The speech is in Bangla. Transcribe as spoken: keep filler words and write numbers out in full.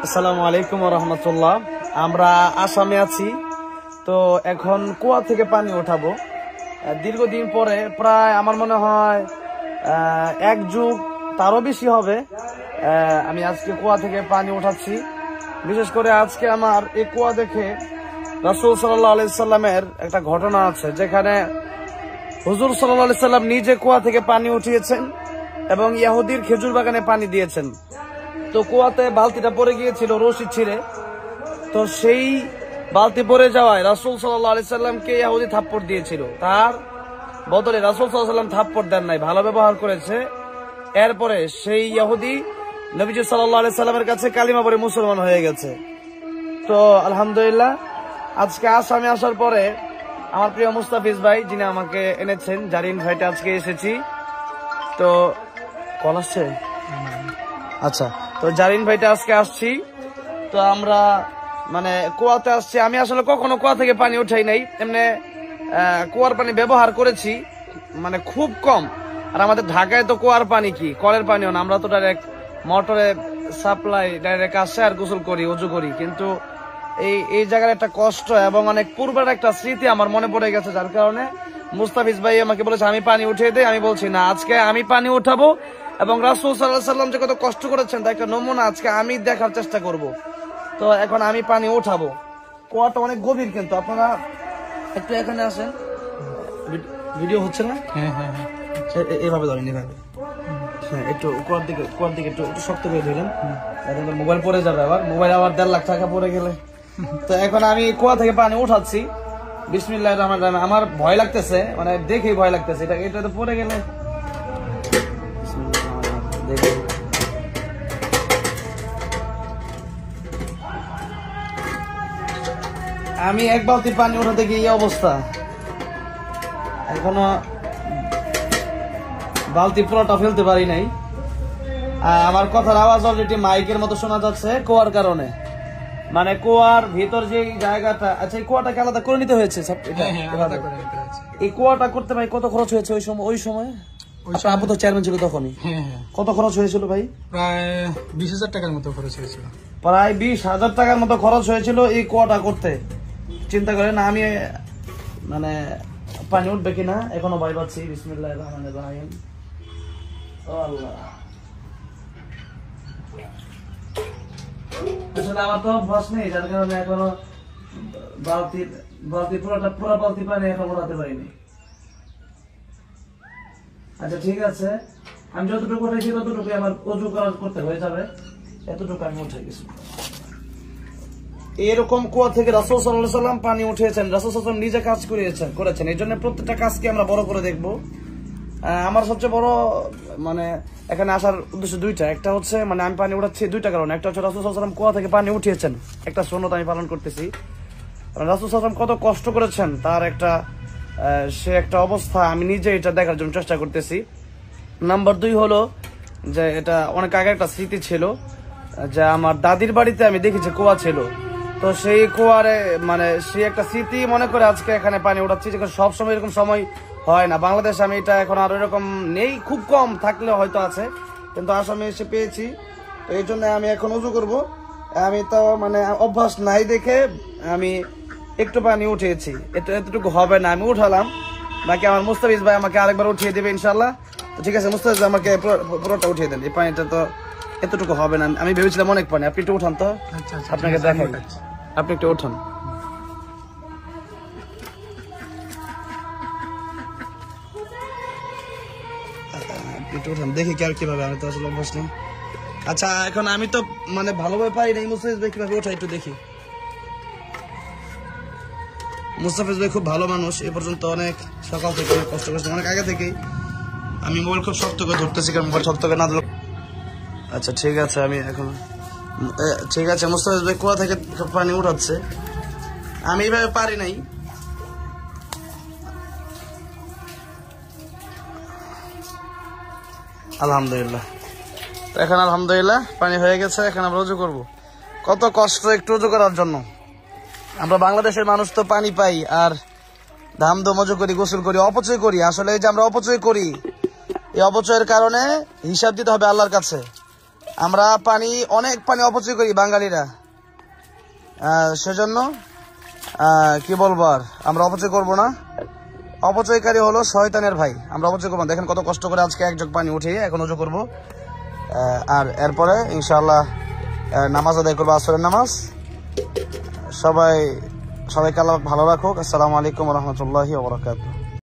আসসালামু আলাইকুম ওয়া রাহমাতুল্লাহ। আমরা আসামে আছি, তো এখন কুয়া থেকে পানি উঠাবো দীর্ঘদিন পরে, প্রায় আমার মনে হয় এক যুগ তারও বেশি হবে। আমি আজকে কুয়া থেকে পানি উঠাচ্ছি। বিশেষ করে আজকে আমার এই কুয়া দেখে রাসূল সাল্লাল্লাহু আলাইহি সাল্লামের একটা ঘটনা আছে, যেখানে হুজুর সাল্লাল্লাহু আলাইহি সাল্লাম নিজে কুয়া থেকে পানি উঠিয়েছেন এবং ইহুদির খেজুর বাগানে পানি দিয়েছেন। তো কুয়াতে বালতিটা পড়ে গিয়েছিল রশি ছিঁড়ে, তো সেই বালতি পড়ে যাওয়ায় রাসূল সাল্লাল্লাহু আলাইহি সাল্লামকে ইহুদি থাপ্পড় দিয়েছিল। তার বদলে রাসূল সাল্লাল্লাহু আলাইহি সাল্লাম থাপ্পড় দেন নাই, ভালো ব্যবহার করেছে। এরপরে সেই ইহুদি নবীজি সাল্লাল্লাহু আলাইহি সাল্লামের কাছে কালিমা পড়ে মুসলমান হয়ে গেছে। তো আলহামদুলিল্লাহ, আজকে আসামে আসার পরে আমার প্রিয় মুস্তাফিজ ভাই, যিনি আমাকে এনেছেন, যার ইনভাইটে আজকে এসেছি। তো কল আসছে, আচ্ছা, তো যার ইনভাইটে আজকে আসছি। তো আমরা মানে কুয়াতে আসছি। আমি আসলে কখনো কুয়া থেকে পানি উঠাই নাই, এমনি কুয়ার পানি ব্যবহার করেছি, মানে খুব কম। আর আমাদের ঢাকায় তো কুয়ার পানি কি কলের পানিও না, আমরা তো ডাইরেক্ট মোটরে সাপ্লাই ডাইরেক্ট আসে আর গোসল করি, উজু করি। কিন্তু এই এই জায়গার একটা কষ্ট এবং অনেক পূর্বের একটা স্মৃতি আমার মনে পড়ে গেছে, যার কারণে মুস্তাফিজ ভাই আমাকে বলেছে আমি পানি উঠিয়ে দেই। আমি বলছি না, আজকে আমি পানি উঠাবো এবং রাসূল সাল্লাল্লাহু আলাইহি সাল্লাম যে কত কষ্ট করেছেন তার একটা নমুনা আজকে আমি দেখার চেষ্টা করব। তো এখন আমি পানি উঠাবো। কুয়াটা অনেক গভীর, কিন্তু আপনারা একটু এখানে আসেন। ভিডিও হচ্ছে না? হ্যাঁ হ্যাঁ হ্যাঁ, এইভাবে ধরেন, এইভাবে। হ্যাঁ, একটু কুয়ার দিকে কুয়ার দিকে একটু একটু শক্ত করে ধরলেন, মোবাইল পড়ে যাবে আবার, মোবাইল আবার দেড় লাখ টাকা পড়ে গেলে। তো এখন আমি কুয়া থেকে পানি উঠাচ্ছি। বিসমিল্লাহির রহমানির রহিম। আমার ভয় লাগতেছে, মানে দেখেই ভয় লাগতেছে, এটা এটা তো পড়ে গেলে। আমি এক বালতি পানি উঠাতে গিয়ে এই অবস্থা, এখনো বালতি পুরোটা ফেলতে পারি নাই। আমার কথার আওয়াজ অলরেডি মাইকের মতো শোনা যাচ্ছে কুয়ার কারণে, মানে কুয়ার ভিতর যে জায়গাটা। আচ্ছা, এই কুয়াটাকে আলাদা করে নিতে হয়েছে। এই কুয়াটা করতে ভাই কত খরচ হয়েছে ওই সময়? ওই সময় আপু তো চেয়ারম্যান ছিল তখনই। কত খরচ হয়েছিল ভাই? প্রায় বিশ হাজার টাকার মতো খরচ হয়েছিল। প্রায় বিশ হাজার টাকার মতো খরচ হয়েছিল এই কুয়াটা করতে। চিন্তা করেন, আমি মানে পানি উঠবে কিনা এখনো ভয় পাচ্ছি। বিসমিল্লাহির রহমানির রহিম। ও আল্লাহ, আসলে আমার তো অভ্যাস নেই, যার কারণে এখনো বালতির বালতি পুরোটা পুরো বালতি পানি এখন উঠাতে পারিনি। আচ্ছা ঠিক আছে, আমি যতটুকু উঠেছি ততটুকু আমার উজু করতে হয়ে যাবে, এতটুকু আমি উঠে গেছি। এরকম কুয়া থেকে রাসূল সাল্লাল্লাহু আলাইহি সাল্লাম পানি উঠিয়েছেন, রাসূল সাল্লাল্লাহু আলাইহি সাল্লাম নিজে কাজ করিয়েছেন করেছেন। এই জন্য প্রত্যেকটা কাজকে আমরা বড় করে দেখবো। আমার সবচেয়ে বড় মানে এখানে আসার উদ্দেশ্য দুইটা। একটা হচ্ছে মানে আমি পানি উঠাচ্ছি দুইটা কারণ। একটা হচ্ছে রাসূল সাল্লাল্লাহু আলাইহি সাল্লাম কুয়া থেকে পানি উঠিয়েছেন, একটা সুন্নাত আমি পালন করতেছি। রাসূল সাল্লাল্লাহু আলাইহি সাল্লাম কত কষ্ট করেছেন তার একটা সে একটা অবস্থা আমি নিজে এটা দেখার জন্য চেষ্টা করতেছি। নাম্বার দুই হলো যে এটা অনেক আগে একটা স্মৃতি ছিল, যে আমার দাদির বাড়িতে আমি দেখেছি কুয়া ছিল। তো সেই কুয়ারে মানে সেই একটা স্মৃতি মনে করে আজকে এখানে পানি উঠাচ্ছি, যেখানে সবসময় এরকম সময় হয় না। বাংলাদেশে আমি এটা এখন আর এরকম নেই, খুব কম থাকলে হয়তো আছে, কিন্তু আসামে এসে পেয়েছি। তো এই জন্য আমি এখন উজু করবো। আমি তো মানে অভ্যাস নাই দেখে আমি একটু পানি উঠিয়েছি, এটা এতটুকু হবে না, আমি উঠালাম। বাকি আমার মুস্তাফিজ ভাই আমাকে আরেকবার উঠিয়ে দেবে ইনশাল্লাহ। তো ঠিক আছে, মুস্তাফিজ ভাই আমাকে পুরোটা উঠিয়ে দেন। এই পানিটা তো এতটুকু হবে না, আমি ভেবেছিলাম অনেক পানি। আপনি একটু উঠান তো, আপনাকে দেখাই, আপনি একটু উঠান। একটু উঠান, দেখি কি আর কিভাবে, আমি তো আসলে অভ্যাস নেই। আচ্ছা, এখন আমি তো মানে ভালোভাবে পারি নাই, মুস্তাফিজ ভাই কিভাবে ওঠা একটু দেখি। মুস্তাফিজ ভাই খুব ভালো মানুষ, এ পর্যন্ত অনেক সকাল থেকে অনেক কষ্ট করছে, অনেক আগে থেকেই। আমি মোবাইল খুব শক্ত করে ধরতেছি, কারণ মোবাইল শক্ত করে না ধরলে। আচ্ছা ঠিক আছে, আমি এখন ঠিক আছে। মুস্তাফিজ ভাই কুয়া থেকে পানি উঠাচ্ছে, আমি এইভাবে পারি নাই। আলহামদুলিল্লাহ, এখন আলহামদুলিল্লাহ পানি হয়ে গেছে। এখন আমরা উজু করবো। কত কষ্ট একটু উজু করার জন্য। আমরা বাংলাদেশের মানুষ তো পানি পাই আর ধাম দম উজু করি, গোসল করি, অপচয় করি। আসলে এই যে আমরা অপচয় করি, এই অপচয়ের কারণে হিসাব দিতে হবে আল্লাহর কাছে। আমরা পানি অনেক পানি অপচয় করি বাঙালিরা, সেজন্য কি বলবো আর, আমরা অপচয় করবো না। অপচয়কারী হলো শয়তানের ভাই, আমরা অপচয় করবো না। দেখেন কত কষ্ট করে আজকে এক জগ পানি উঠিয়ে এখন উজু করবো, আর এরপরে ইনশাআল্লাহ নামাজ আদায় করবো, আসরের নামাজ। সবাই সবাইকে আল্লাহ ভালো রাখুক। আসসালামু আলাইকুম ওয়া রাহমাতুল্লাহি ওয়া বারাকাতুহু।